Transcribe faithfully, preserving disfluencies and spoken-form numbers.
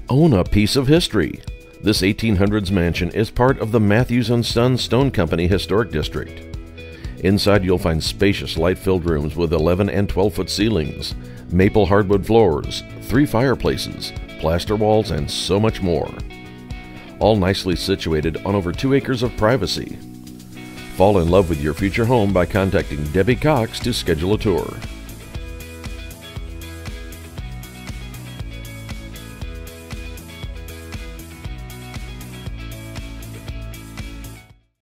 Own a piece of history. This eighteen hundreds mansion is part of the Matthews and Sons Stone Company Historic District. Inside you'll find spacious light-filled rooms with eleven and twelve foot ceilings, maple hardwood floors, three fireplaces, plaster walls, and so much more. All nicely situated on over two acres of privacy. Fall in love with your future home by contacting Debbie Cox to schedule a tour.